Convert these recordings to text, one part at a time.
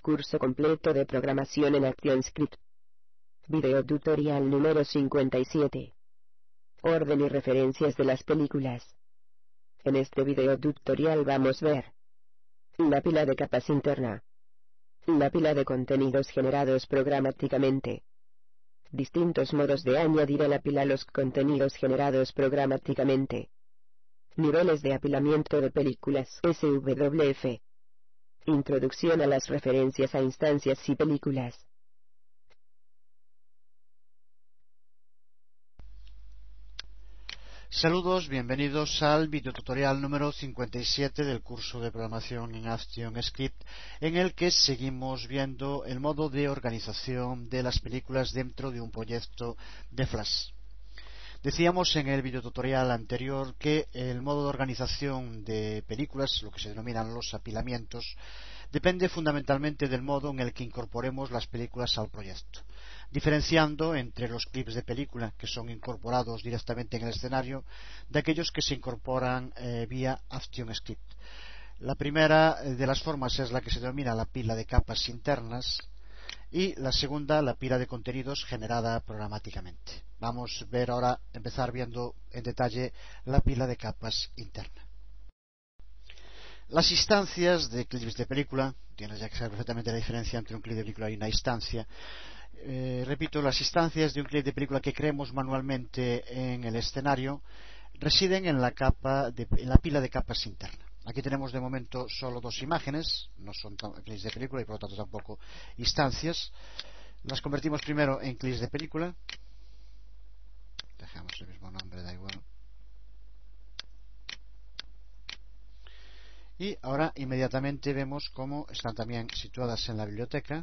Curso completo de programación en ActionScript. Video tutorial número 57. Orden y referencias de las películas. En este video tutorial vamos a ver la pila de capas interna, la pila de contenidos generados programáticamente, distintos modos de añadir a la pila los contenidos generados programáticamente, niveles de apilamiento de películas SWF, introducción a las referencias a instancias y películas. Saludos, bienvenidos al videotutorial número 57 del curso de programación en ActionScript, en el que seguimos viendo el modo de organización de las películas dentro de un proyecto de Flash. Decíamos en el videotutorial anterior que el modo de organización de películas, lo que se denominan los apilamientos, depende fundamentalmente del modo en el que incorporemos las películas al proyecto, diferenciando entre los clips de película que son incorporados directamente en el escenario de aquellos que se incorporan vía ActionScript. La primera de las formas es la que se denomina la pila de capas internas y la segunda la pila de contenidos generada programáticamente. Vamos a ver ahora, empezar viendo en detalle la pila de capas interna. Las instancias de clips de película, tienes ya que saber perfectamente la diferencia entre un clip de película y una instancia. Repito, las instancias de un clip de película que creemos manualmente en el escenario residen en la pila de capas interna. Aquí tenemos de momento solo dos imágenes, no son clips de película y por lo tanto tampoco instancias. Las convertimos primero en clips de película. Dejamos el mismo nombre, da igual. Y ahora inmediatamente vemos cómo están también situadas en la biblioteca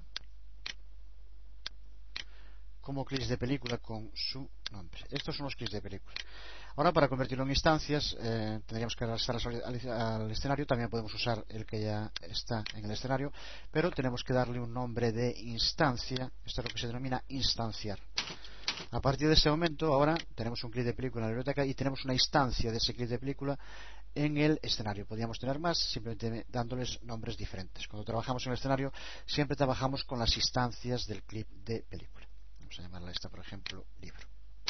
como clips de película con su nombre. Estos son los clips de película. Ahora, para convertirlo en instancias, tendríamos que arrastrar al escenario. También podemos usar el que ya está en el escenario, pero tenemos que darle un nombre de instancia. Esto es lo que se denomina instanciar. A partir de ese momento, ahora tenemos un clip de película en la biblioteca y tenemos una instancia de ese clip de película en el escenario. Podríamos tener más, simplemente dándoles nombres diferentes. Cuando trabajamos en el escenario, siempre trabajamos con las instancias del clip de película. Vamos a llamarla esta, por ejemplo, libro.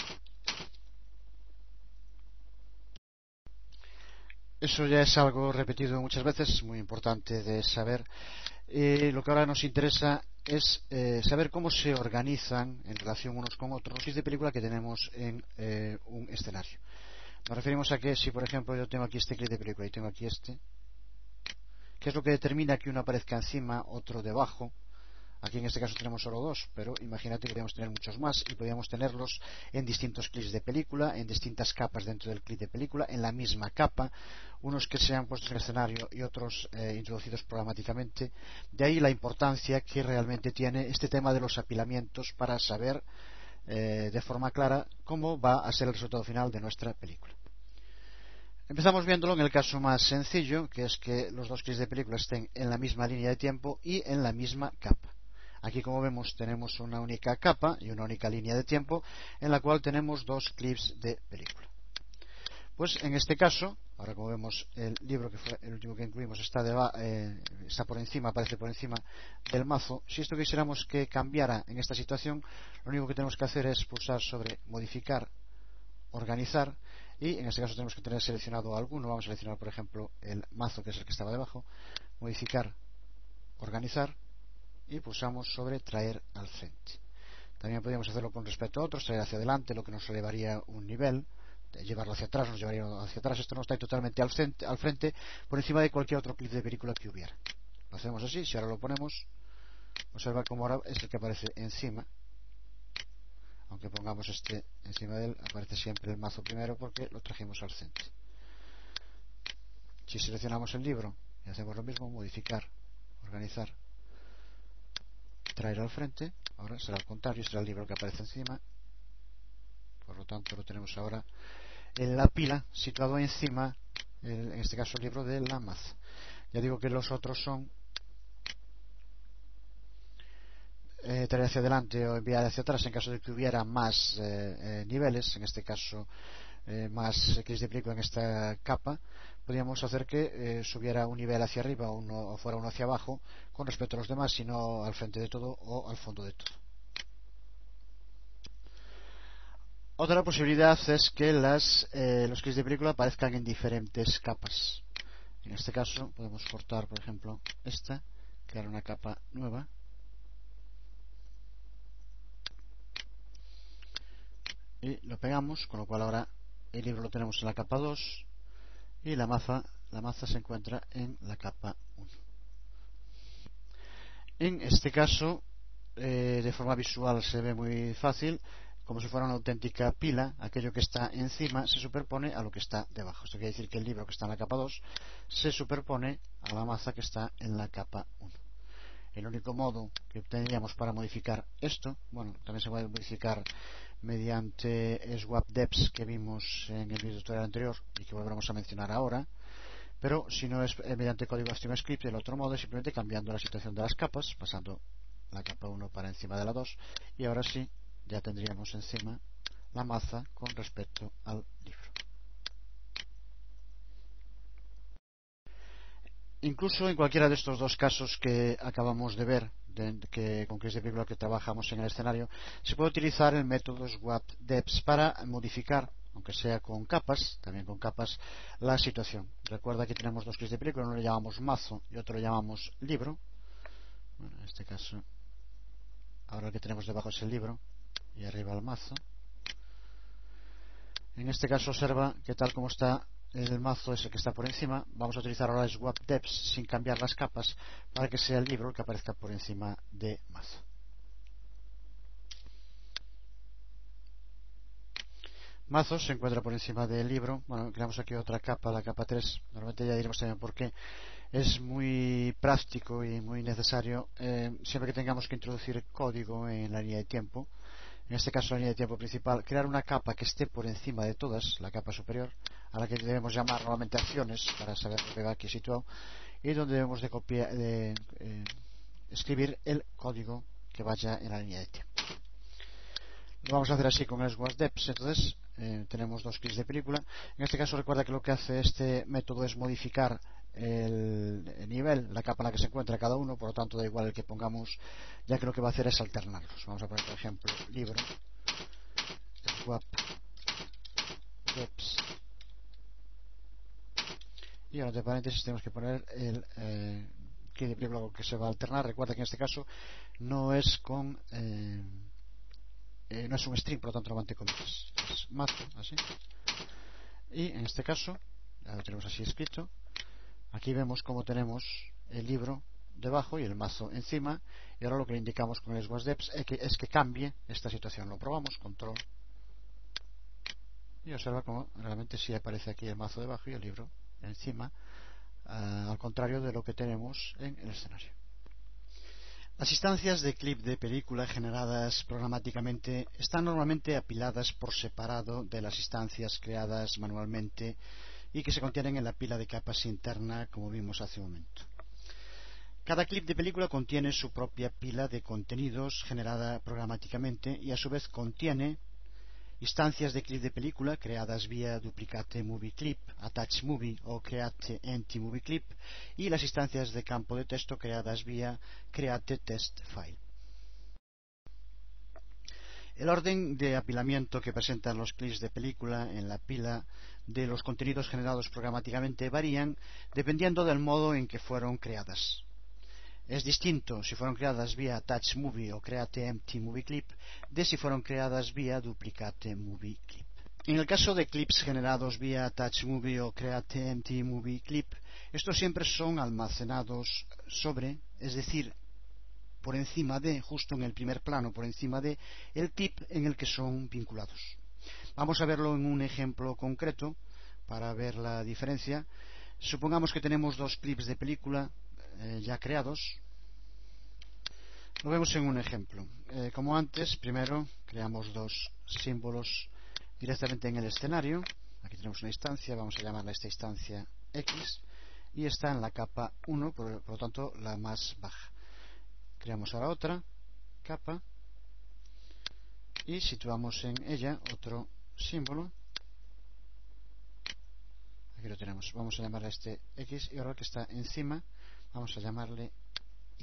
Eso ya es algo repetido muchas veces, muy importante de saber. Lo que ahora nos interesa es saber cómo se organizan en relación unos con otros los clips de película que tenemos en un escenario. Nos referimos a que si, por ejemplo, yo tengo aquí este clip de película y tengo aquí este, ¿qué es lo que determina que uno aparezca encima, otro debajo? Aquí en este caso tenemos solo dos, pero imagínate que podríamos tener muchos más y podríamos tenerlos en distintos clips de película, en distintas capas dentro del clip de película, en la misma capa, unos que sean puestos en el escenario y otros introducidos programáticamente. De ahí la importancia que realmente tiene este tema de los apilamientos para saber de forma clara cómo va a ser el resultado final de nuestra película. Empezamos viéndolo en el caso más sencillo, que es que los dos clips de película estén en la misma línea de tiempo y en la misma capa. Aquí, como vemos, tenemos una única capa y una única línea de tiempo en la cual tenemos dos clips de película. Pues en este caso, ahora como vemos el libro que fue el último que incluimos está por encima, aparece por encima del mazo. Si esto quisiéramos que cambiara en esta situación, lo único que tenemos que hacer es pulsar sobre modificar, organizar, y en este caso tenemos que tener seleccionado alguno. Vamos a seleccionar, por ejemplo, el mazo, que es el que estaba debajo, modificar, organizar, y pulsamos sobre traer al frente. También podríamos hacerlo con respecto a otros, traer hacia adelante, lo que nos elevaría un nivel, llevarlo hacia atrás, nos llevaría hacia atrás. Esto no está ahí totalmente al frente, por encima de cualquier otro clip de película que hubiera. Lo hacemos así. Si ahora lo ponemos, observa cómo ahora es el que aparece encima. Aunque pongamos este encima de él, aparece siempre el mazo primero porque lo trajimos al centro. Si seleccionamos el libro y hacemos lo mismo, modificar, organizar, traer al frente, ahora será al contrario, será el libro que aparece encima. Por lo tanto, lo tenemos ahora en la pila, situado encima, en este caso el libro de la maza. Ya digo que los otros son traer hacia adelante o enviar hacia atrás en caso de que hubiera más niveles. En este caso más clics de película en esta capa, podríamos hacer que subiera un nivel hacia arriba o fuera uno hacia abajo con respecto a los demás, sino al frente de todo o al fondo de todo. Otra posibilidad es que los clics de película aparezcan en diferentes capas. En este caso podemos cortar, por ejemplo, esta, crear una capa nueva y lo pegamos, con lo cual ahora el libro lo tenemos en la capa 2 y la maza se encuentra en la capa 1. En este caso, de forma visual se ve muy fácil, como si fuera una auténtica pila. Aquello que está encima se superpone a lo que está debajo. Esto quiere decir que el libro que está en la capa 2 se superpone a la maza que está en la capa 1. El único modo que tendríamos para modificar esto, bueno, también se puede modificar mediante swap depths que vimos en el video tutorial anterior y que volveremos a mencionar ahora, pero si no es mediante código ActionScript, el otro modo es simplemente cambiando la situación de las capas, pasando la capa 1 para encima de la 2, y ahora sí ya tendríamos encima la maza con respecto al libro. Incluso en cualquiera de estos dos casos que acabamos de ver, con clics de película que trabajamos en el escenario, se puede utilizar el método swap_depths para modificar, aunque sea con capas, también con capas, la situación. Recuerda que tenemos dos clics de película, uno le llamamos mazo y otro le llamamos libro. Bueno, en este caso, ahora lo que tenemos debajo es el libro y arriba el mazo. En este caso observa que tal como está el mazo es el que está por encima, vamos a utilizar ahora swap depths sin cambiar las capas para que sea el libro el que aparezca por encima de mazo. Mazo se encuentra por encima del libro. Bueno, creamos aquí otra capa, la capa 3. Normalmente ya diremos también por qué. Es muy práctico y muy necesario siempre que tengamos que introducir código en la línea de tiempo. En este caso la línea de tiempo principal, crear una capa que esté por encima de todas, la capa superior, a la que debemos llamar normalmente acciones para saber lo que va aquí situado, y donde debemos de escribir el código que vaya en la línea de tiempo. Lo vamos a hacer así con el swap_depths. Entonces tenemos dos clics de película. En este caso recuerda que lo que hace este método es modificar el nivel, la capa en la que se encuentra cada uno, por lo tanto da igual el que pongamos, ya que lo que va a hacer es alternarlos. Vamos a poner por ejemplo libro, swap depths, y ahora entre paréntesis tenemos que poner el clic de película que se va a alternar. Recuerda que en este caso no es con no es un string, por lo tanto no va entre comillas, es mazo, así. Y en este caso ya lo tenemos así escrito. Aquí vemos cómo tenemos el libro debajo y el mazo encima, y ahora lo que le indicamos con el swap_depths es que cambie esta situación. Lo probamos, control, y observa cómo realmente sí aparece aquí el mazo debajo y el libro encima, al contrario de lo que tenemos en el escenario. Las instancias de clip de película generadas programáticamente están normalmente apiladas por separado de las instancias creadas manualmente y que se contienen en la pila de capas interna, como vimos hace un momento. Cada clip de película contiene su propia pila de contenidos generada programáticamente y a su vez contiene instancias de clip de película creadas vía duplicate movie clip, attach movie o create empty movie clip, y las instancias de campo de texto creadas vía create text file. El orden de apilamiento que presentan los clips de película en la pila de los contenidos generados programáticamente varían dependiendo del modo en que fueron creadas. Es distinto si fueron creadas vía Attach Movie o Create Empty Movie Clip de si fueron creadas vía Duplicate Movie Clip. En el caso de clips generados vía Attach Movie o Create Empty Movie Clip, estos siempre son almacenados sobre, es decir, por encima de, justo en el primer plano, por encima de el clip en el que son vinculados. Vamos a verlo en un ejemplo concreto para ver la diferencia. Supongamos que tenemos dos clips de película ya creados. Lo vemos en un ejemplo. Como antes, primero creamos dos símbolos directamente en el escenario. Aquí tenemos una instancia, vamos a llamarla esta instancia X, y está en la capa 1, por lo tanto la más baja. Creamos ahora otra capa y situamos en ella otro símbolo aquí lo tenemos. Vamos a llamarle a este X y ahora el que está encima vamos a llamarle Y.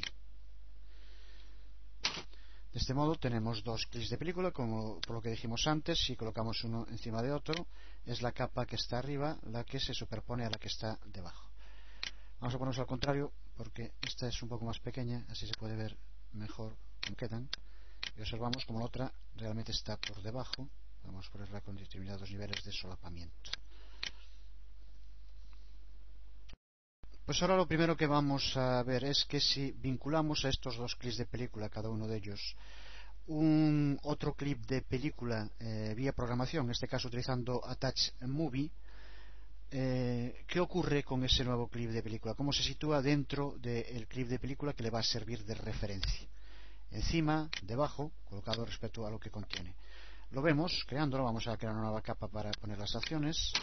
De este modo tenemos dos clics de película, como por lo que dijimos antes. Si colocamos uno encima de otro, es la capa que está arriba la que se superpone a la que está debajo. Vamos a ponernos al contrario porque esta es un poco más pequeña, así se puede ver mejor cómo quedan. Y observamos como la otra realmente está por debajo. Vamos a ponerla con determinados niveles de solapamiento. Pues ahora lo primero que vamos a ver es que si vinculamos a estos dos clips de película, cada uno de ellos, un otro clip de película vía programación, en este caso utilizando Attach Movie, ¿qué ocurre con ese nuevo clip de película? ¿Cómo se sitúa dentro del clip de película que le va a servir de referencia? Encima, debajo, colocado respecto a lo que contiene. Lo vemos creándolo. Vamos a crear una nueva capa para poner las acciones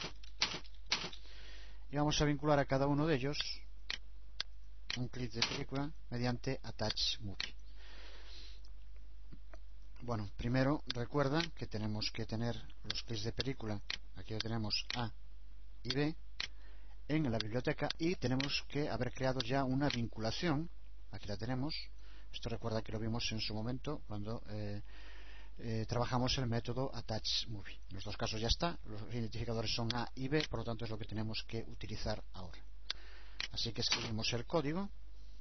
y vamos a vincular a cada uno de ellos un clip de película mediante Attach Movie. Bueno, primero recuerda que tenemos que tener los clips de película, aquí lo tenemos A y B, en la biblioteca, y tenemos que haber creado ya una vinculación. Aquí la tenemos. Esto recuerda que lo vimos en su momento cuando trabajamos el método Attach Movie. En los dos casos ya está, los identificadores son A y B, por lo tanto es lo que tenemos que utilizar ahora. Así que escribimos el código,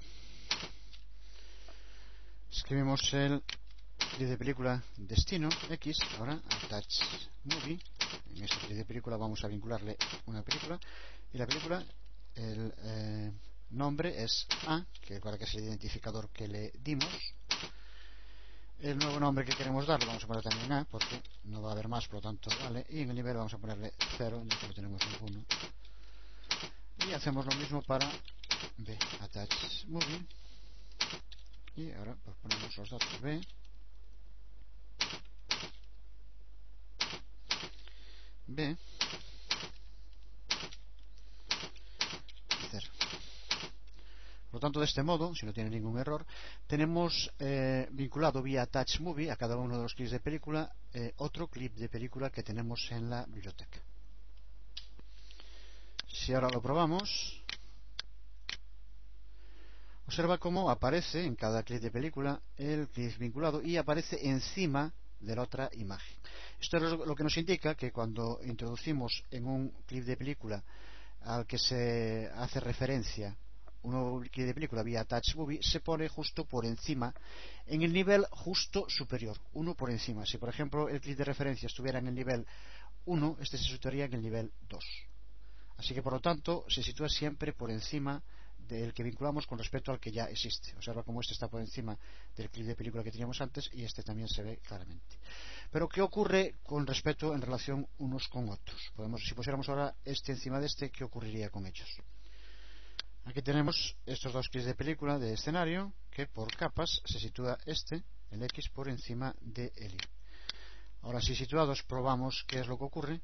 escribimos el clip de película destino X, ahora Attach Movie. En este clip de película vamos a vincularle una película, y la película, el nombre es A, que recuerda que es el identificador que le dimos. El nuevo nombre que queremos darle vamos a poner también A, porque no va a haber más, por lo tanto vale. Y en el nivel vamos a ponerle 0, ya que no tenemos ninguno. Y hacemos lo mismo para B, Attach Movie. Y ahora pues ponemos los datos B, B, 0. Por lo tanto, de este modo, si no tiene ningún error, tenemos vinculado vía Attach Movie a cada uno de los clips de película otro clip de película que tenemos en la biblioteca. Si ahora lo probamos, observa cómo aparece en cada clip de película el clip vinculado y aparece encima de la otra imagen. Esto es lo que nos indica que cuando introducimos en un clip de película al que se hace referencia un nuevo clip de película vía Attach Movie, se pone justo por encima, en el nivel justo superior, uno por encima. Si por ejemplo el clip de referencia estuviera en el nivel 1, este se situaría en el nivel 2. Así que por lo tanto se sitúa siempre por encima del que vinculamos con respecto al que ya existe. Observa cómo este está por encima del clip de película que teníamos antes, y este también se ve claramente. Pero ¿qué ocurre con respecto en relación unos con otros? Si pusiéramos ahora este encima de este, ¿qué ocurriría con ellos? Aquí tenemos estos dos clips de película de escenario, que por capas se sitúa el X, por encima del Y. Ahora, si situados, probamos qué es lo que ocurre.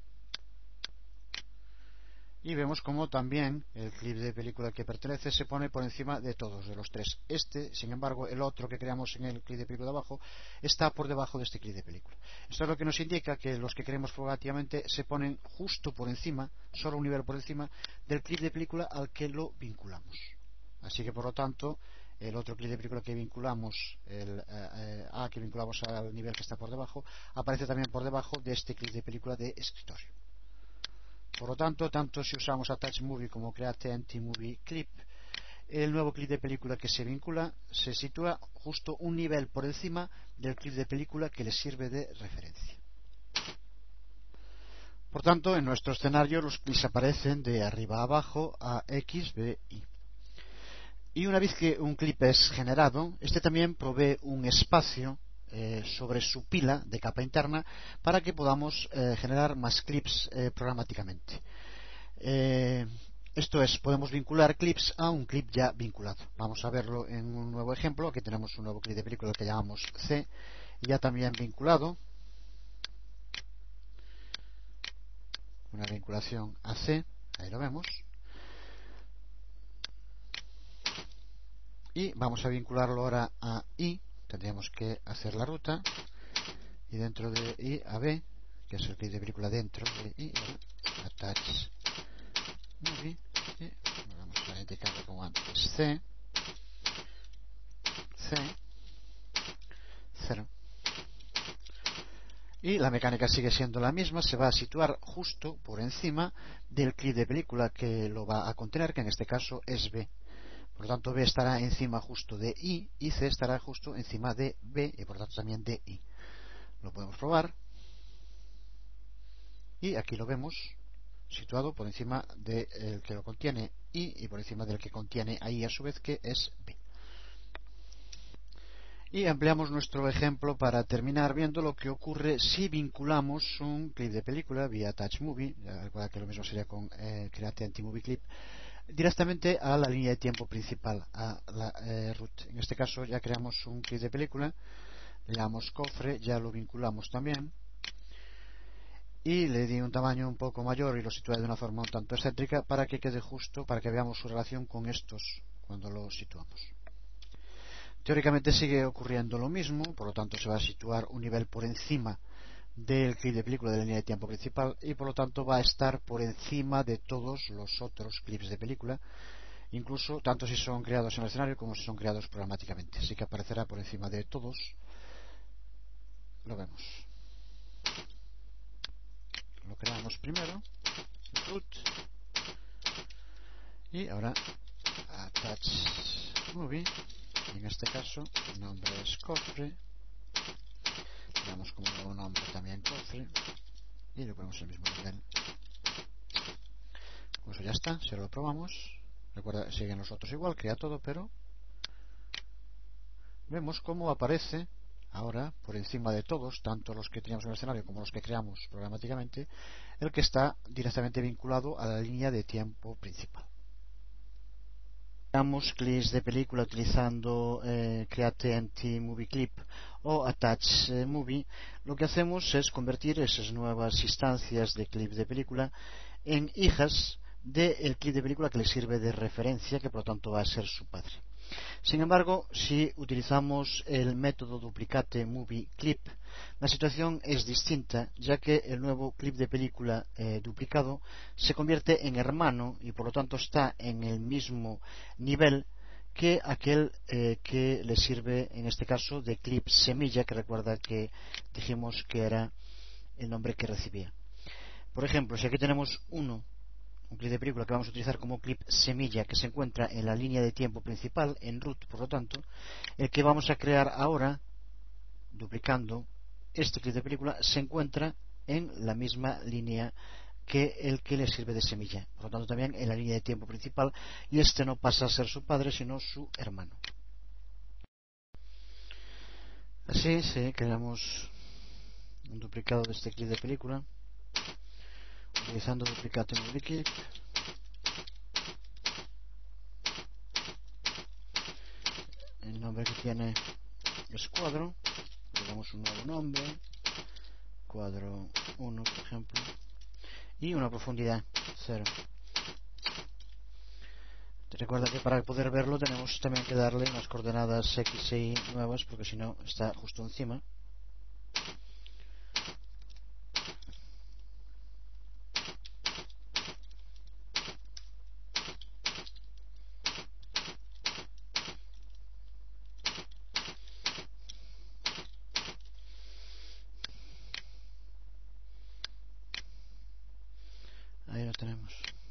Y vemos como también el clip de película al que pertenece se pone por encima de todos, de los tres. Sin embargo, el otro que creamos en el clip de película de abajo está por debajo de este clip de película. Esto es lo que nos indica que los que queremos programativamente se ponen justo por encima, solo un nivel por encima del clip de película al que lo vinculamos. Así que por lo tanto, el otro clip de película que vinculamos, el A que vinculamos al nivel que está por debajo, aparece también por debajo de este clip de película de escritorio. Por lo tanto, tanto si usamos Attach Movie como Create Empty Movie Clip, el nuevo clip de película que se vincula se sitúa justo un nivel por encima del clip de película que le sirve de referencia. Por tanto, en nuestro escenario los clips aparecen de arriba a abajo, A, X, B, Y. Y una vez que un clip es generado, este también provee un espacio sobre su pila de capa interna para que podamos generar más clips programáticamente. Esto es, podemos vincular clips a un clip ya vinculado. Vamos a verlo en un nuevo ejemplo. Aquí tenemos un nuevo clip de película que llamamos C, ya también vinculado, una vinculación a C, ahí lo vemos. Y vamos a vincularlo ahora a I. Tendríamos que hacer la ruta, y dentro de I a B, que es el clip de película dentro de I, Attach movie y vamos a indicarlo como antes C 0. Y la mecánica sigue siendo la misma, se va a situar justo por encima del clip de película que lo va a contener, que en este caso es B. Por lo tanto, B estará encima justo de I y C estará justo encima de B y por lo tanto también de I. Lo podemos probar y aquí lo vemos situado por encima del que lo contiene I y por encima del que contiene ahí a su vez, que es B. Y ampliamos nuestro ejemplo para terminar viendo lo que ocurre si vinculamos un clip de película vía Touch Movie, recuerda que lo mismo sería con Create Anti-Movie Clip, directamente a la línea de tiempo principal, a la root. En este caso ya creamos un clip de película, le damos cofre, ya lo vinculamos también y le di un tamaño un poco mayor y lo situé de una forma un tanto excéntrica para que quede justo, para que veamos su relación con estos cuando lo situamos. Teóricamente sigue ocurriendo lo mismo, por lo tanto se va a situar un nivel por encima del clip de película de la línea de tiempo principal y por lo tanto va a estar por encima de todos los otros clips de película, incluso tanto si son creados en el escenario como si son creados programáticamente. Así que aparecerá por encima de todos. Lo vemos. Lo creamos primero, root, y ahora attach movie. En este caso el nombre es cofre, le damos como nuevo nombre también cofre y le ponemos el mismo nivel. Pues ya está, si lo probamos, recuerda, siguen los otros igual, crea todo, pero vemos cómo aparece ahora por encima de todos, tanto los que teníamos en el escenario como los que creamos programáticamente, el que está directamente vinculado a la línea de tiempo principal. Creamos clips de película utilizando Create Anti-Movie Clip o Attach Movie. Lo que hacemos es convertir esas nuevas instancias de clip de película en hijas del clip de película que le sirve de referencia, que por lo tanto va a ser su padre. Sin embargo, si utilizamos el método Duplicate Movie Clip, la situación es distinta, ya que el nuevo clip de película duplicado se convierte en hermano y por lo tanto está en el mismo nivel que aquel que le sirve en este caso de clip semilla, que recuerda que dijimos que era el nombre que recibía. Por ejemplo, si aquí tenemos un clip de película que vamos a utilizar como clip semilla, que se encuentra en la línea de tiempo principal, en root, por lo tanto, el que vamos a crear ahora, duplicando este clip de película, se encuentra en la misma línea que el que le sirve de semilla, por lo tanto también en la línea de tiempo principal, y este no pasa a ser su padre sino su hermano. Así creamos un duplicado de este clip de película utilizando Duplicate Movie Clip. El nombre que tiene es cuadro, le damos un nuevo nombre, cuadro 1 por ejemplo, y una profundidad 0. Recuerda que para poder verlo tenemos también que darle unas coordenadas X e Y nuevas, porque si no está justo encima. Ahí lo tenemos.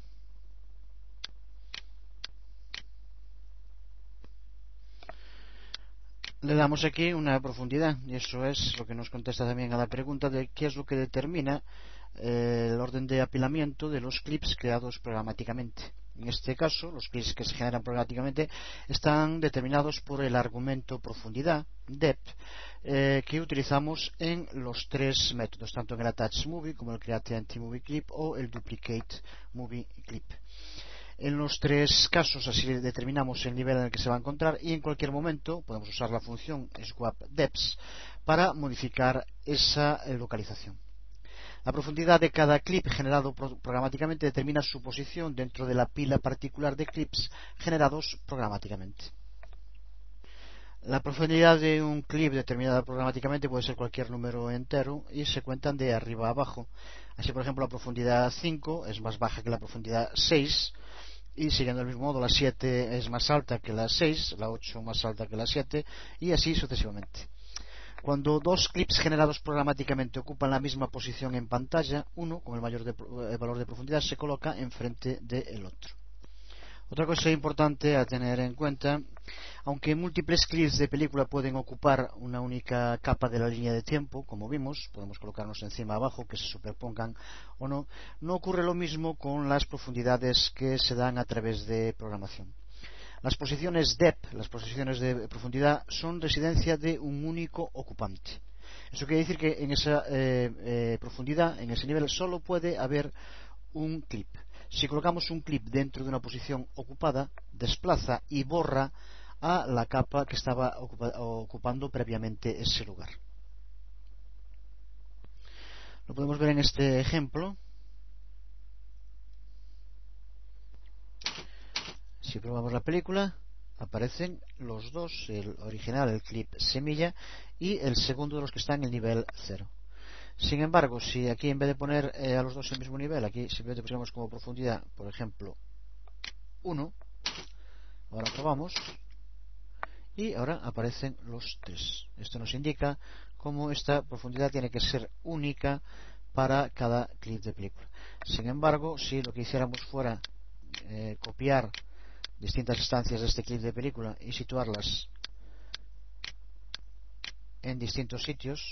Le damos aquí una profundidad y eso es lo que nos contesta también a la pregunta de qué es lo que determina el orden de apilamiento de los clips creados programáticamente. En este caso, los clips que se generan programáticamente están determinados por el argumento profundidad, depth, que utilizamos en los tres métodos, tanto en el Attach Movie como el Create Anti-Movie Clip o el Duplicate Movie Clip. En los tres casos así determinamos el nivel en el que se va a encontrar y en cualquier momento podemos usar la función swapDepths para modificar esa localización. La profundidad de cada clip generado programáticamente determina su posición dentro de la pila particular de clips generados programáticamente. La profundidad de un clip determinada programáticamente puede ser cualquier número entero y se cuentan de arriba a abajo. Así, por ejemplo, la profundidad 5 es más baja que la profundidad 6 y siguiendo el mismo modo la 7 es más alta que la 6, la 8 más alta que la 7 y así sucesivamente. Cuando dos clips generados programáticamente ocupan la misma posición en pantalla, uno con el mayor valor de profundidad se coloca enfrente del otro. Otra cosa importante a tener en cuenta, aunque múltiples clips de película pueden ocupar una única capa de la línea de tiempo, como vimos, podemos colocarnos encima abajo, que se superpongan o no, no ocurre lo mismo con las profundidades que se dan a través de programación. Las posiciones depth, las posiciones de profundidad, son residencia de un único ocupante. Eso quiere decir que en esa profundidad, en ese nivel, solo puede haber un clip. Si colocamos un clip dentro de una posición ocupada, desplaza y borra a la capa que estaba ocupando previamente ese lugar. Lo podemos ver en este ejemplo. Si probamos la película, aparecen los dos, el original, el clip semilla, y el segundo de los que está en el nivel 0. Sin embargo, si aquí en vez de poner a los dos en el mismo nivel, aquí simplemente pusiéramos como profundidad, por ejemplo, 1, ahora probamos, y ahora aparecen los 3. Esto nos indica cómo esta profundidad tiene que ser única para cada clip de película. Sin embargo, si lo que hiciéramos fuera copiar distintas instancias de este clip de película y situarlas en distintos sitios,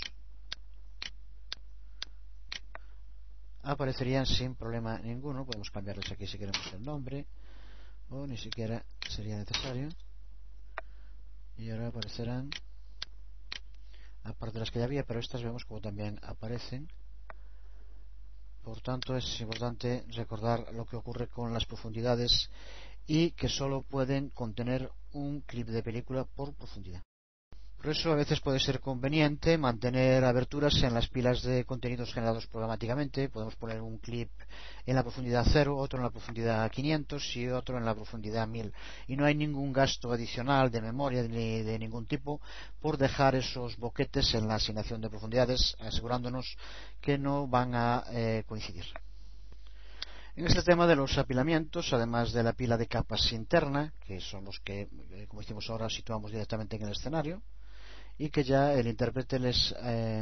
aparecerían sin problema ninguno. Podemos cambiarles aquí si queremos el nombre, o ni siquiera sería necesario, y ahora aparecerán, aparte de las que ya había, pero estas vemos como también aparecen. Por tanto, es importante recordar lo que ocurre con las profundidades y que solo pueden contener un clip de película por profundidad. Por eso a veces puede ser conveniente mantener aberturas en las pilas de contenidos generados programáticamente. Podemos poner un clip en la profundidad 0, otro en la profundidad 500 y otro en la profundidad 1000. Y no hay ningún gasto adicional de memoria ni de ningún tipo por dejar esos boquetes en la asignación de profundidades, asegurándonos que no van a coincidir. En este tema de los apilamientos, además de la pila de capas interna, que son los que, como hicimos ahora, situamos directamente en el escenario, y que ya el intérprete les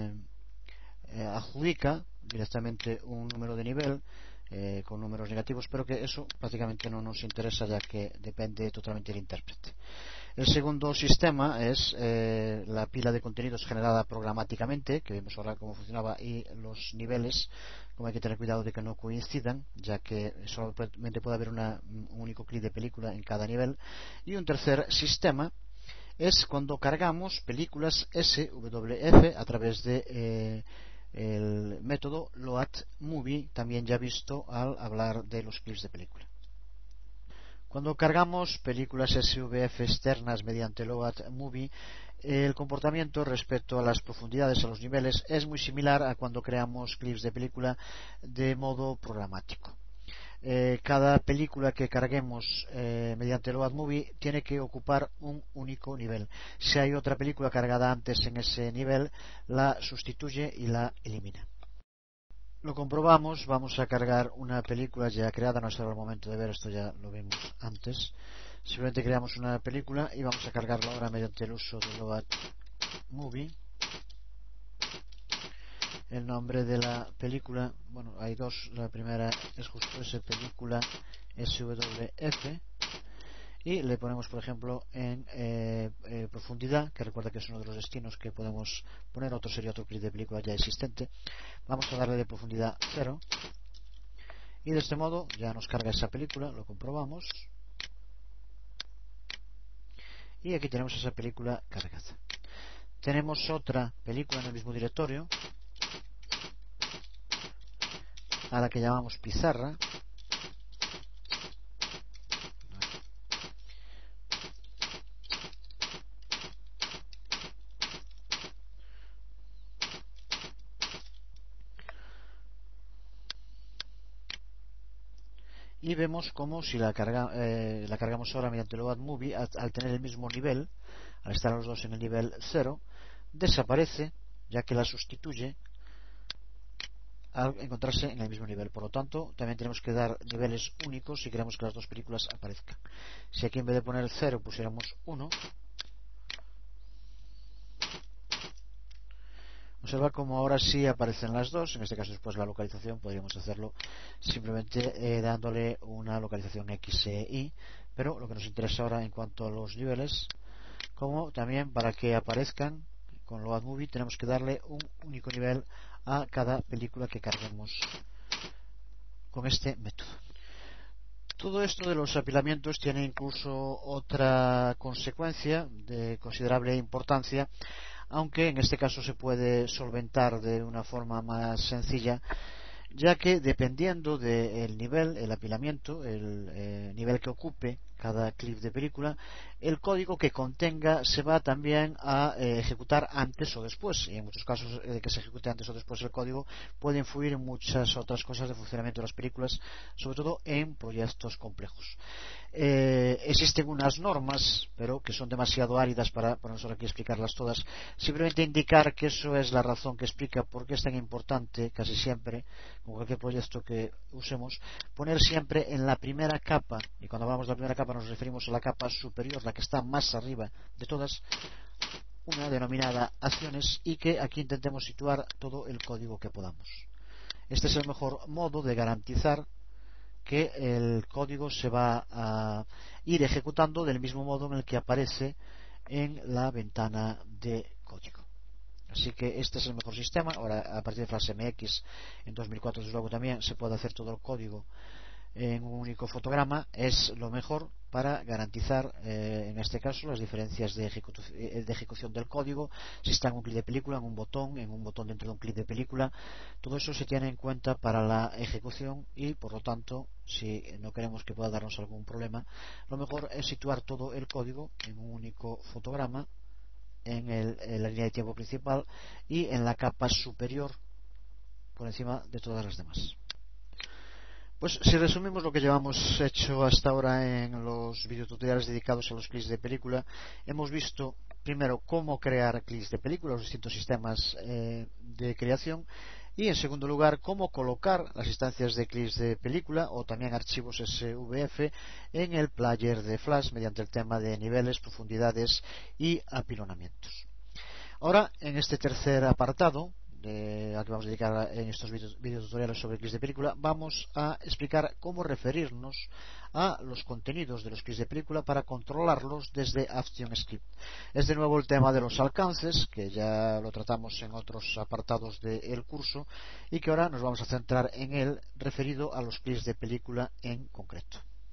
adjudica directamente un número de nivel con números negativos, pero que eso prácticamente no nos interesa, ya que depende totalmente del intérprete. El segundo sistema es la pila de contenidos generada programáticamente, que vemos ahora cómo funcionaba, y los niveles, como hay que tener cuidado de que no coincidan, ya que solamente puede haber un único clip de película en cada nivel. Y un tercer sistema es cuando cargamos películas SWF a través de el método Load Movie, también ya visto al hablar de los clips de película. Cuando cargamos películas SWF externas mediante Load Movie, el comportamiento respecto a las profundidades, a los niveles, es muy similar a cuando creamos clips de película de modo programático. Cada película que carguemos mediante Load Movie tiene que ocupar un único nivel. Si hay otra película cargada antes en ese nivel, la sustituye y la elimina. Lo comprobamos. Vamos a cargar una película ya creada, no será el momento de ver esto, ya lo vimos antes. Simplemente creamos una película y vamos a cargarla ahora mediante el uso de Load Movie. El nombre de la película, bueno, hay dos. La primera es justo esa, película SWF, y le ponemos, por ejemplo, en profundidad, que recuerda que es uno de los destinos que podemos poner. Otro sería otro clip de película ya existente. Vamos a darle de profundidad 0, y de este modo ya nos carga esa película. Lo comprobamos, y aquí tenemos esa película cargada. Tenemos otra película en el mismo directorio, a la que llamamos pizarra. Y vemos como si la cargamos ahora mediante Load Movie, al tener el mismo nivel, al estar los dos en el nivel 0, desaparece, ya que la sustituye al encontrarse en el mismo nivel. Por lo tanto, también tenemos que dar niveles únicos si queremos que las dos películas aparezcan. Si aquí en vez de poner 0 pusiéramos 1, observa como ahora sí aparecen las dos. En este caso, después la localización podríamos hacerlo simplemente dándole una localización X e Y, pero lo que nos interesa ahora en cuanto a los niveles, como también para que aparezcan con Load Movie, tenemos que darle un único nivel a cada película que carguemos con este método. Todo esto de los apilamientos tiene incluso otra consecuencia de considerable importancia, aunque en este caso se puede solventar de una forma más sencilla, ya que dependiendo del nivel, el apilamiento, el nivel que ocupe cada clip de película, el código que contenga se va también a ejecutar antes o después, y en muchos casos de que se ejecute antes o después el código puede influir en muchas otras cosas de funcionamiento de las películas, sobre todo en proyectos complejos. Existen unas normas, pero que son demasiado áridas para nosotros aquí explicarlas todas. Simplemente indicar que eso es la razón que explica por qué es tan importante, casi siempre, con cualquier proyecto que usemos, poner siempre en la primera capa, y cuando hablamos de la primera capa nos referimos a la capa superior, la que está más arriba de todas, una denominada acciones, y que aquí intentemos situar todo el código que podamos. Este es el mejor modo de garantizar que el código se va a ir ejecutando del mismo modo en el que aparece en la ventana de código. Así que este es el mejor sistema. Ahora, a partir de Flash MX en 2004, desde luego, también se puede hacer todo el código en un único fotograma. Es lo mejor para garantizar, en este caso, las diferencias de ejecución del código. Si está en un clip de película, en un botón dentro de un clip de película, todo eso se tiene en cuenta para la ejecución, y por lo tanto, si no queremos que pueda darnos algún problema, lo mejor es situar todo el código en un único fotograma en la línea de tiempo principal y en la capa superior por encima de todas las demás. Pues si resumimos lo que llevamos hecho hasta ahora en los videotutoriales dedicados a los clips de película, hemos visto primero cómo crear clips de película, los distintos sistemas de creación, y en segundo lugar cómo colocar las instancias de clips de película o también archivos SVF en el player de Flash mediante el tema de niveles, profundidades y apilonamientos. Ahora, en este tercer apartado al que vamos a dedicar en estos videotutoriales sobre clips de película, vamos a explicar cómo referirnos a los contenidos de los clips de película para controlarlos desde ActionScript. Es de nuevo el tema de los alcances, que ya lo tratamos en otros apartados del curso, y que ahora nos vamos a centrar en él referido a los clips de película en concreto.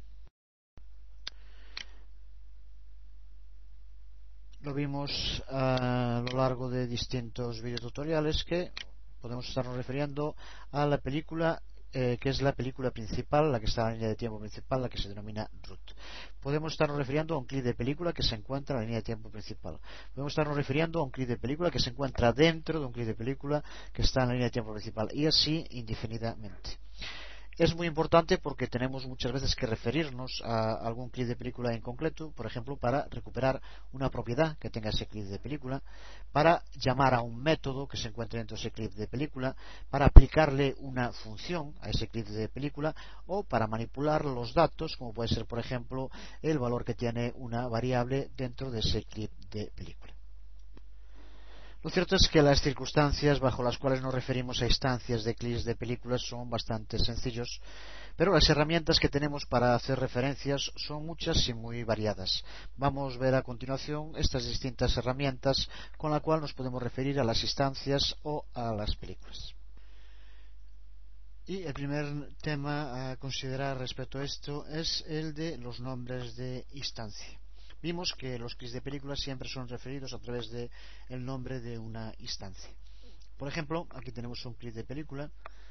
Lo vimos a lo largo de distintos videotutoriales que podemos estarnos refiriendo a la película que es la película principal, la que está en la línea de tiempo principal, la que se denomina root. Podemos estarnos refiriendo a un clip de película que se encuentra en la línea de tiempo principal. Podemos estarnos refiriendo a un clip de película que se encuentra dentro de un clip de película que está en la línea de tiempo principal, y así indefinidamente. Es muy importante porque tenemos muchas veces que referirnos a algún clip de película en concreto, por ejemplo, para recuperar una propiedad que tenga ese clip de película, para llamar a un método que se encuentre dentro de ese clip de película, para aplicarle una función a ese clip de película, o para manipular los datos, como puede ser, por ejemplo, el valor que tiene una variable dentro de ese clip de película. Lo cierto es que las circunstancias bajo las cuales nos referimos a instancias de clips de películas son bastante sencillos, pero las herramientas que tenemos para hacer referencias son muchas y muy variadas. Vamos a ver a continuación estas distintas herramientas con las cuales nos podemos referir a las instancias o a las películas. Y el primer tema a considerar respecto a esto es el de los nombres de instancia. Vimos que los clips de películas siempre son referidos a través del nombre de una instancia. Por ejemplo, aquí tenemos un clip de película.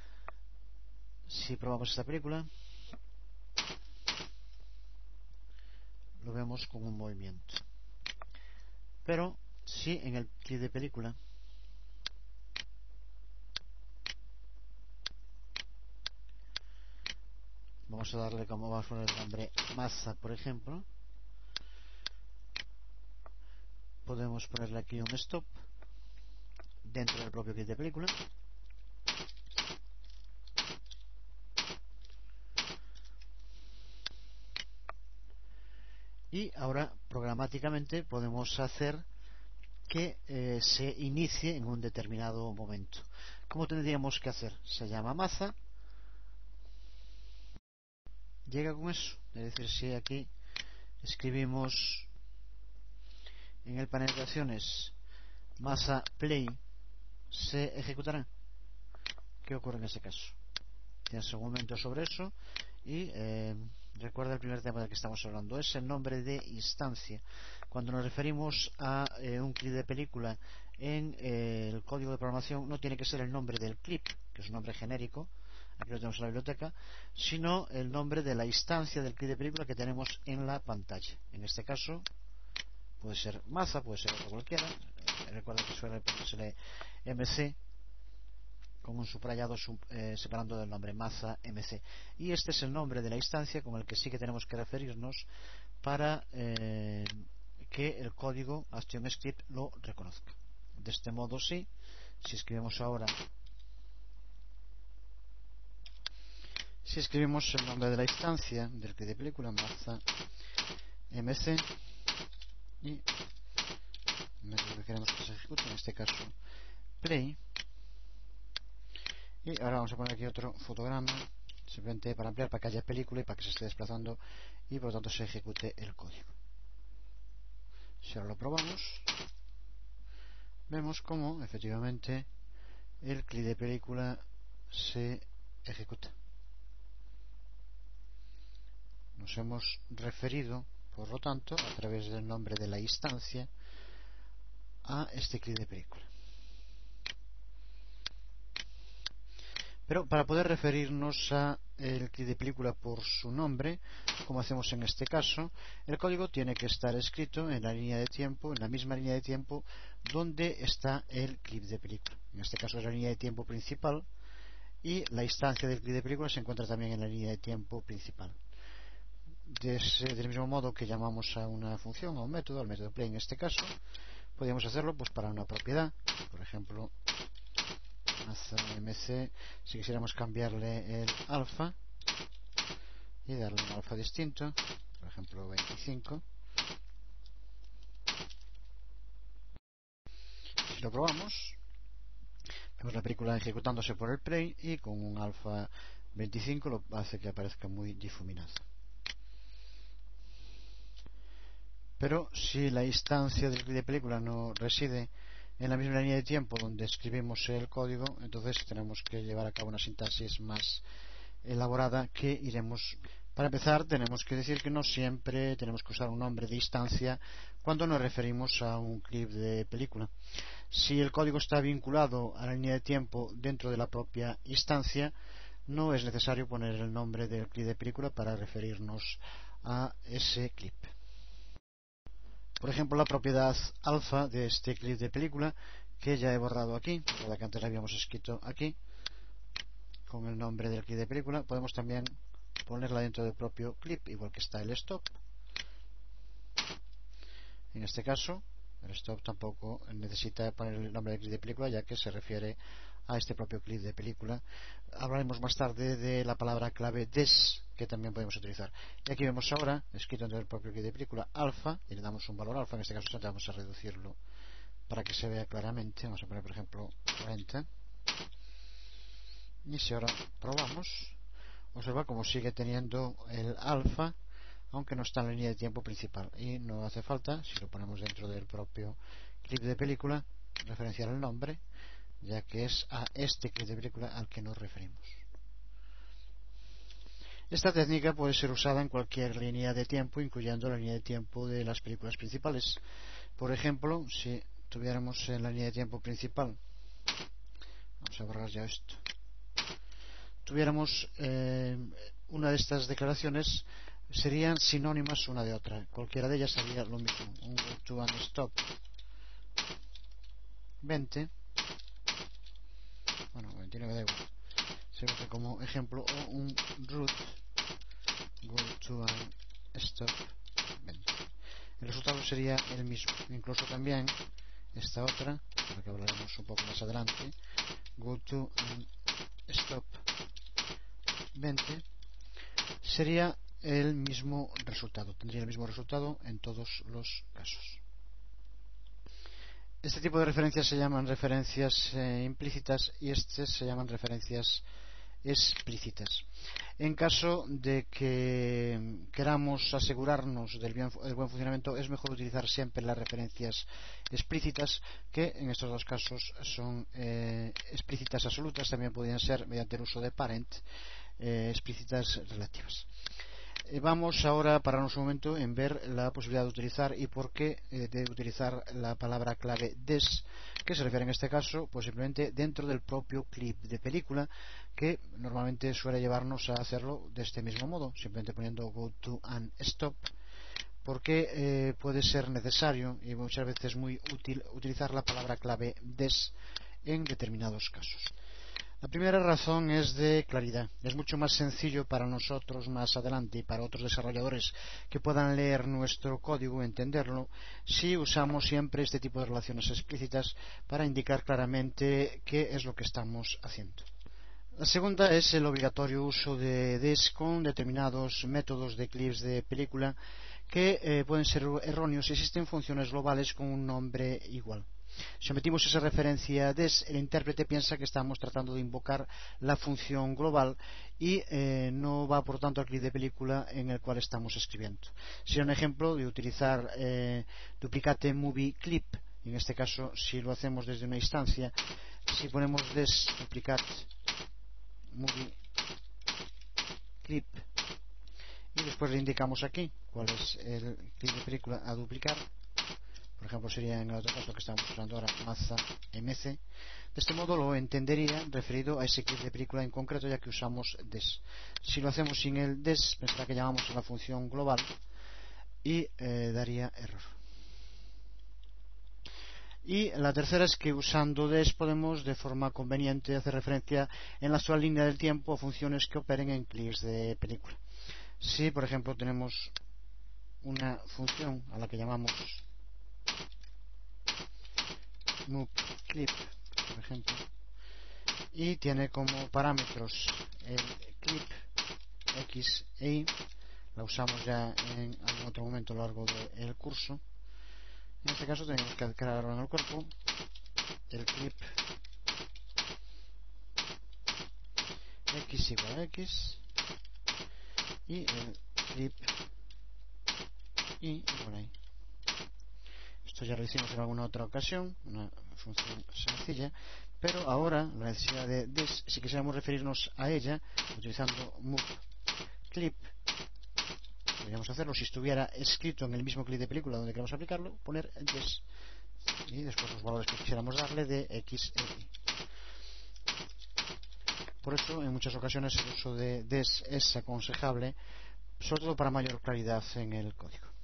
Si probamos esta película, lo vemos con un movimiento. Pero si en el clip de película vamos a darle, como vamos a poner el nombre, masa, por ejemplo, podemos ponerle aquí un stop dentro del propio clip de película. Y ahora programáticamente podemos hacer que se inicie en un determinado momento. ¿Cómo tendríamos que hacer? Se llama maza, llega con eso, es decir, si aquí escribimos en el panel de acciones maza play, se ejecutará. ¿Qué ocurre en ese caso? Tienes un momento sobre eso y recuerda el primer tema del que estamos hablando, es el nombre de instancia. Cuando nos referimos a un clip de película en el código de programación, no tiene que ser el nombre del clip, que es un nombre genérico, aquí lo tenemos en la biblioteca, sino el nombre de la instancia del clip de película que tenemos en la pantalla. En este caso puede ser maza, puede ser otro cualquiera. Recuerda que suele ponerse MC con un subrayado separando del nombre maza MC, y este es el nombre de la instancia con el que sí que tenemos que referirnos para que el código ActionScript lo reconozca. De este modo, sí, si escribimos ahora, si escribimos el nombre de la instancia del clip de película maza MC y lo que queremos que se ejecute, en este caso play. Y ahora vamos a poner aquí otro fotograma, simplemente para ampliar, para que haya película y para que se esté desplazando y por lo tanto se ejecute el código. Si ahora lo probamos, vemos cómo efectivamente el clip de película se ejecuta. Nos hemos referido, por lo tanto, a través del nombre de la instancia, a este clip de película. Pero para poder referirnos a el clip de película por su nombre, como hacemos en este caso, el código tiene que estar escrito en la línea de tiempo, en la misma línea de tiempo donde está el clip de película. En este caso es la línea de tiempo principal y la instancia del clip de película se encuentra también en la línea de tiempo principal. Del mismo modo que llamamos a una función, a un método, al método play en este caso, podríamos hacerlo pues para una propiedad, por ejemplo MC, si quisiéramos cambiarle el alfa y darle un alfa distinto, por ejemplo 25. Si lo probamos, vemos la película ejecutándose por el play y con un alfa 25 lo hace que aparezca muy difuminado. Pero si la instancia del clip de película no reside en la misma línea de tiempo donde escribimos el código, entonces tenemos que llevar a cabo una sintaxis más elaborada que iremos. Para empezar, tenemos que decir que no siempre tenemos que usar un nombre de instancia cuando nos referimos a un clip de película. Si el código está vinculado a la línea de tiempo dentro de la propia instancia, no es necesario poner el nombre del clip de película para referirnos a ese clip. Por ejemplo, la propiedad alfa de este clip de película, que ya he borrado aquí, la que antes la habíamos escrito aquí con el nombre del clip de película, podemos también ponerla dentro del propio clip, igual que está el stop. En este caso, el stop tampoco necesita poner el nombre del clip de película, ya que se refiere a este propio clip de película. Hablaremos más tarde de la palabra clave des, que también podemos utilizar. Y aquí vemos ahora, escrito dentro del propio clip de película, alfa, y le damos un valor alfa. En este caso vamos a reducirlo para que se vea claramente. Vamos a poner, por ejemplo, 40. Y si ahora probamos, observa cómo sigue teniendo el alfa, aunque no está en la línea de tiempo principal. Y no hace falta, si lo ponemos dentro del propio clip de película, referenciar el nombre, ya que es a este clip de película al que nos referimos. Esta técnica puede ser usada en cualquier línea de tiempo, incluyendo la línea de tiempo de las películas principales. Por ejemplo, si tuviéramos en la línea de tiempo principal, vamos a borrar ya esto, tuviéramos una de estas declaraciones, serían sinónimas una de otra. Cualquiera de ellas sería lo mismo. Un go to and stop 20, bueno, 29 da igual, se usa como ejemplo, o un root go to and stop 20. el resultado sería el mismo. Incluso también esta otra, de la que hablaremos un poco más adelante, go to and stop 20, sería el mismo resultado, tendría el mismo resultado en todos los casos. Este tipo de referencias se llaman referencias implícitas y estas se llaman referencias explícitas. En caso de que queramos asegurarnos del buen funcionamiento, es mejor utilizar siempre las referencias explícitas, que en estos dos casos son explícitas absolutas. También podrían ser, mediante el uso de parent, explícitas relativas. Vamos ahora a pararnos un momento en ver la posibilidad de utilizar y por qué de utilizar la palabra clave des, que se refiere en este caso pues simplemente dentro del propio clip de película, que normalmente suele llevarnos a hacerlo de este mismo modo, simplemente poniendo go to and stop, porque puede ser necesario y muchas veces muy útil utilizar la palabra clave des en determinados casos. La primera razón es de claridad. Es mucho más sencillo para nosotros más adelante y para otros desarrolladores que puedan leer nuestro código y entenderlo si usamos siempre este tipo de relaciones explícitas para indicar claramente qué es lo que estamos haciendo. La segunda es el obligatorio uso de des con determinados métodos de clips de película que pueden ser erróneos si existen funciones globales con un nombre igual. Si omitimos esa referencia des, el intérprete piensa que estamos tratando de invocar la función global y no va por tanto al clip de película en el cual estamos escribiendo. Sería un ejemplo de utilizar duplicate movie clip. En este caso, si lo hacemos desde una instancia, si ponemos des duplicate movie clip y después le indicamos aquí cuál es el clip de película a duplicar. Por ejemplo, sería en el otro caso que estamos usando ahora, Maza MC. De este modo lo entendería referido a ese clip de película en concreto, ya que usamos des. Si lo hacemos sin el des, pensará que llamamos a la función global y daría error. Y la tercera es que usando des podemos de forma conveniente hacer referencia en la actual línea del tiempo a funciones que operen en clips de película. Si, por ejemplo, tenemos una función a la que llamamos move clip, por ejemplo, y tiene como parámetros el clip x e y, la usamos ya en algún otro momento a lo largo del curso. En este caso tenemos que crearlo en el cuerpo, el clip x igual a x y el clip y igual a y. Esto ya lo hicimos en alguna otra ocasión, una función sencilla, pero ahora la necesidad de des, si quisiéramos referirnos a ella utilizando move clip, podríamos hacerlo si estuviera escrito en el mismo clip de película donde queramos aplicarlo, poner el des y después los valores que quisiéramos darle de x e y. Por eso en muchas ocasiones el uso de des es aconsejable, sobre todo para mayor claridad en el código.